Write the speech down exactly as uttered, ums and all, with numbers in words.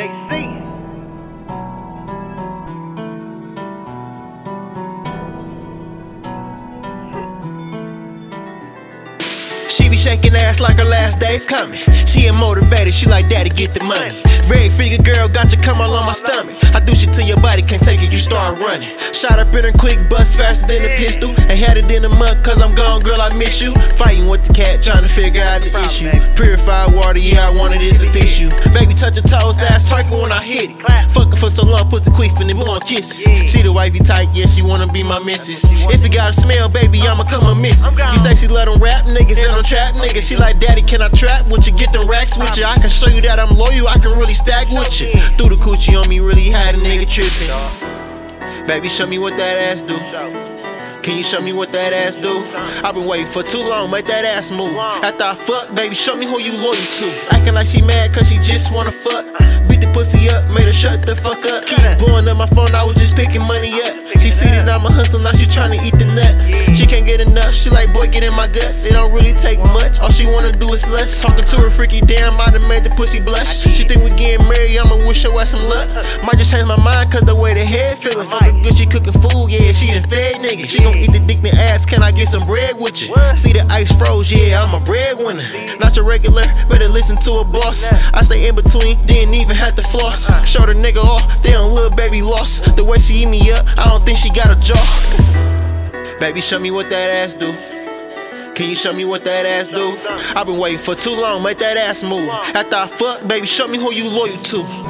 J C. She be shaking ass like her last day's coming. She ain't motivated, she like daddy get the money. Red figure girl, got you come all on my stomach. I do shit to your body, can't take it, you start running. Shot up in her quick, bust faster than a pistol. And had it in the mud, cause I'm gone, girl, I miss you. Fighting with the cat, trying to figure out the issue. Purified water, yeah, I want it, it's a fish you. Baby, touch your toes, ass twerking when I hit it. Fucking for so long, pussy queefing and blowing kisses. See the wifey tight, yeah, she wanna be my missus. If it got a smell, baby, I'ma come and miss it. You say she let them rap niggas and I'm trap niggas. She like, daddy, can I trap with you? Get them racks with you. I can show you that I'm loyal, I can really stack with you. Threw the coochie on me, really had a nigga tripping. Baby, show me what that ass do. Can you show me what that ass do? I've been waiting for too long, make that ass move. After I fuck, baby, show me who you loyal to. Acting like she mad cause she just wanna fuck. Beat the pussy up, made her shut the fuck up. Keep blowing up my phone, I was just picking money up. She see that I'm a hustler, now she tryna eat the nut. She can't get enough, she like, boy, get in my guts. It don't really take much, all she wanna do is lust. Talking to her freaky, damn, I done made the pussy blush. She think we getting married, I'ma wish her ass some luck. Might just change my mind cause the way the head feelin'. Fuck a good, she cooking food, yeah, she done fed niggas. She gon' eat the dick and ask, can I get some bread with you? See the ice froze, yeah, I'm a breadwinner. Not your regular, better listen to a boss. I stay in between, didn't even have to floss. Show the nigga off, damn little baby lost. The way she eat me up, I don't think she got a jaw. Baby, show me what that ass do. Can you show me what that ass do? I've been waiting for too long, make that ass move. After I fuck, baby, show me who you loyal to.